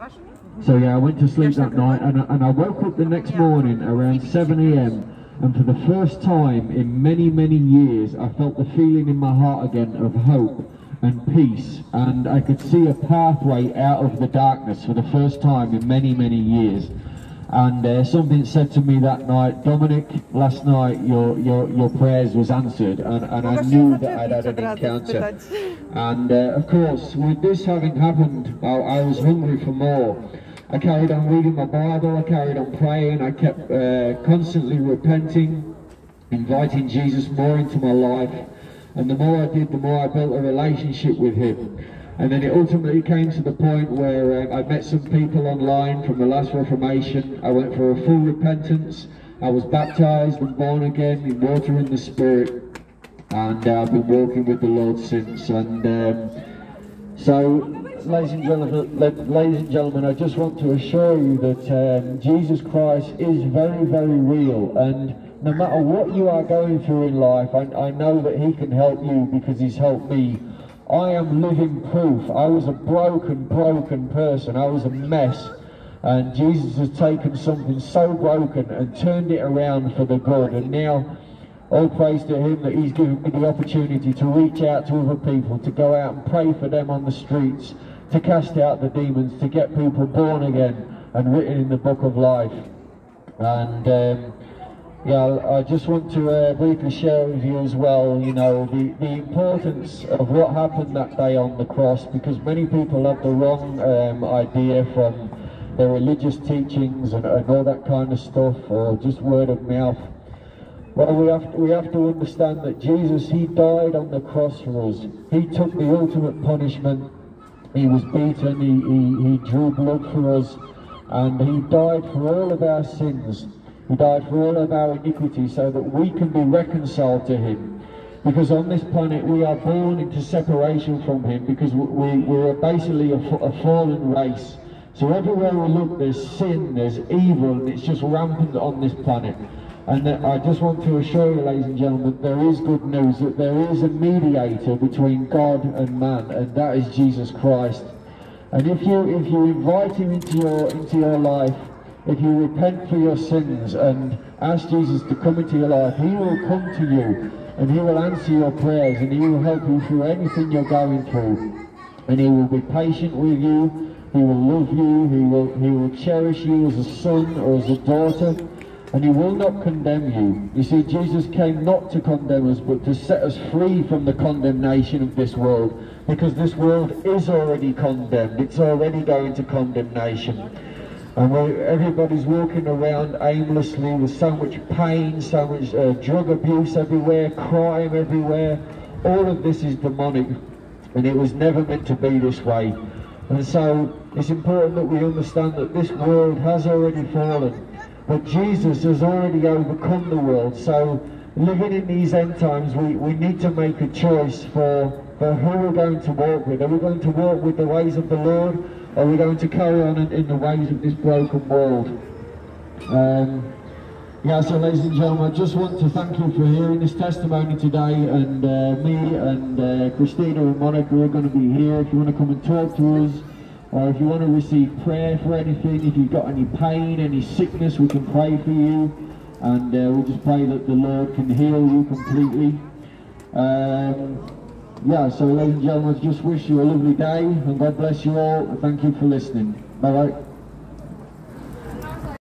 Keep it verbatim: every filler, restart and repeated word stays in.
So yeah, I went to sleep that night, and I, and I woke up the next morning around seven A M and for the first time in many, many years, I felt the feeling in my heart again of hope and peace, and I could see a pathway out of the darkness for the first time in many, many years. And uh, something said to me that night, Dominic, last night your your, your prayers was answered, and, and I knew that I'd had an encounter. And uh, of course, with this having happened, I, I was hungry for more. I carried on reading my Bible, I carried on praying, I kept uh, constantly repenting, inviting Jesus more into my life. And the more I did, the more I built a relationship with him. And then it ultimately came to the point where uh, I met some people online from the last Reformation. I went for a full repentance. I was baptized and born again in water and the Spirit. And uh, I've been walking with the Lord since. And um, so, ladies and gentlemen, ladies and gentlemen, I just want to assure you that um, Jesus Christ is very, very real. And no matter what you are going through in life, I, I know that he can help you because he's helped me. I am living proof. I was a broken, broken person. I was a mess. And Jesus has taken something so broken and turned it around for the good. And now, all praise to him that he's given me the opportunity to reach out to other people, to go out and pray for them on the streets, to cast out the demons, to get people born again and written in the book of life. And um, yeah, I just want to uh, briefly share with you as well, you know, the, the importance of what happened that day on the cross, because many people have the wrong um, idea from their religious teachings and, and all that kind of stuff, or just word of mouth. Well, we have, to, we have to understand that Jesus, he died on the cross for us. He took the ultimate punishment. He was beaten, he, he, he drew blood for us, and he died for all of our sins. He died for all of our iniquities so that we can be reconciled to him. Because on this planet we are born into separation from him, because we, we're basically a, a fallen race. So everywhere we look there's sin, there's evil, and it's just rampant on this planet. And I just want to assure you, ladies and gentlemen, there is good news, that there is a mediator between God and man, and that is Jesus Christ. And if you if you invite him into your into your life, if you repent for your sins and ask Jesus to come into your life, he will come to you and he will answer your prayers and he will help you through anything you're going through. And he will be patient with you, he will love you, he will he will cherish you as a son or as a daughter. And he will not condemn you. You see, Jesus came not to condemn us, but to set us free from the condemnation of this world. Because this world is already condemned. It's already going to condemnation. And we're, everybody's walking around aimlessly with so much pain, so much uh, drug abuse everywhere, crime everywhere. All of this is demonic. And it was never meant to be this way. And so, it's important that we understand that this world has already fallen. But Jesus has already overcome the world, so living in these end times, we, we need to make a choice for, for who we're going to walk with. Are we going to walk with the ways of the Lord, or are we going to carry on in, in the ways of this broken world? Um, yeah, so ladies and gentlemen, I just want to thank you for hearing this testimony today, and uh, me and uh, Christina and Monica are going to be here if you want to come and talk to us. Or if you want to receive prayer for anything, if you've got any pain, any sickness, we can pray for you. And uh, we just pray that the Lord can heal you completely. Um, yeah, so ladies and gentlemen, I just wish you a lovely day, and God bless you all, and thank you for listening. Bye-bye.